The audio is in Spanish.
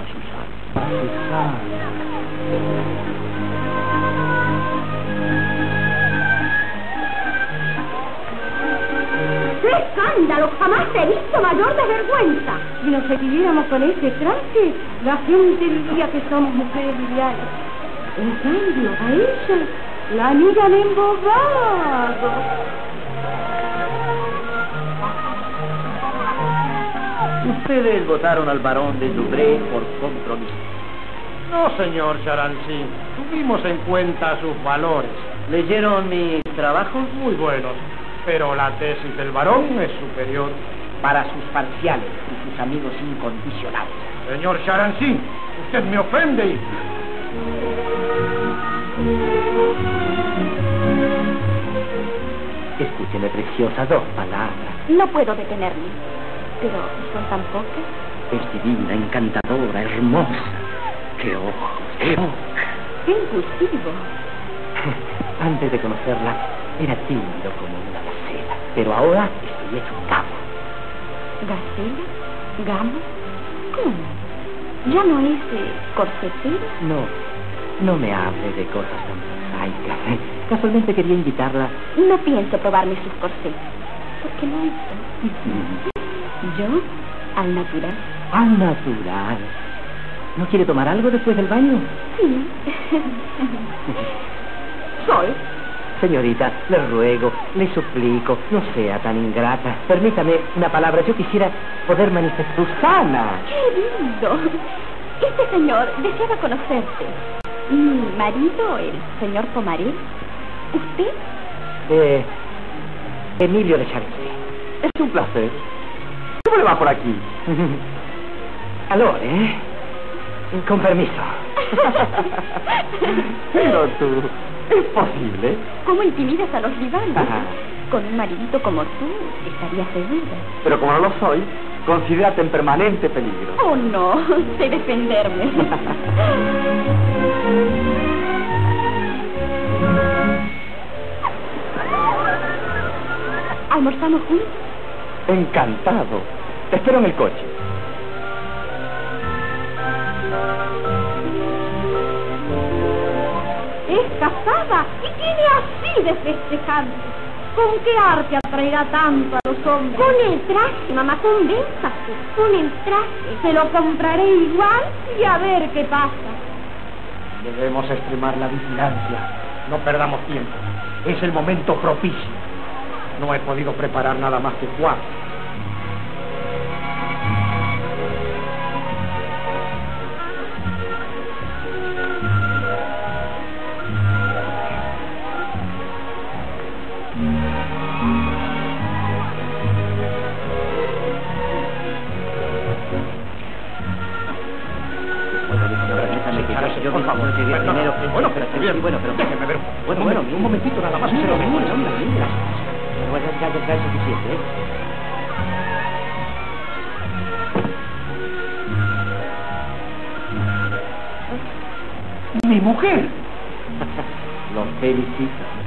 Susana. Susana. ¡Qué escándalo! Jamás he visto mayor desvergüenza. Si nos seguiríamos con ese traje, la gente diría que somos mujeres livianas. En cambio, a ella la miran embobado. Ustedes votaron al barón de Dubré por compromiso. No, señor Charancy. Tuvimos en cuenta sus valores. ¿Leyeron mis trabajos? Muy buenos. Pero la tesis del varón es superior. Para sus parciales y sus amigos incondicionales. Señor Charancy, usted me ofende. Escúcheme, preciosa, 2 palabras. No puedo detenerme. Pero son tan pocas. Es divina, encantadora, hermosa. ¡Qué ojos, qué boca! ¡Qué impulsivo! Antes de conocerla, era tímido como una gacela. Pero ahora estoy hecho un cabo. ¿Gacela? ¿Gamo? ¿Cómo? ¿Ya no es corsetero? No me hable de cosas tan prosaicas. Casualmente quería invitarla. No pienso probarme sus corsetes. ¿Por qué no esto? ¿Yo? Al natural. Al natural. ¿No quiere tomar algo después del baño? Sí. Soy. Señorita, le ruego, le suplico, no sea tan ingrata. Permítame una palabra. Yo quisiera poder manifestar... ¡Susana! ¡Qué lindo! Este señor deseaba conocerte. Mi marido, el señor Pomaré. ¿Usted? Emilio de Charité. Es un placer. ¿Cómo le va por aquí? Aló, con permiso. Pero tú... ¿Es posible? ¿Cómo intimidas a los rivales? Ajá. Con un maridito como tú, estaría segura. Pero como no lo soy, considérate en permanente peligro. Oh, no. Sé defenderme. ¿Almorzamos juntos? Encantado. Te espero en el coche. Es casada y tiene así de festejante. ¿Con qué arte atraerá tanto a los hombres? Con el traje, mamá, convénzase. Con el traje. Se lo compraré igual y a ver qué pasa. Debemos extremar la vigilancia. No perdamos tiempo. Es el momento propicio. No he podido preparar nada más que 4. Por favor, llegué primero. Bueno, pero déjeme ver. Bueno, un momentito nada más. Se lo vengo. Bueno, ya es suficiente, ¡Mi mujer! Lo felicito.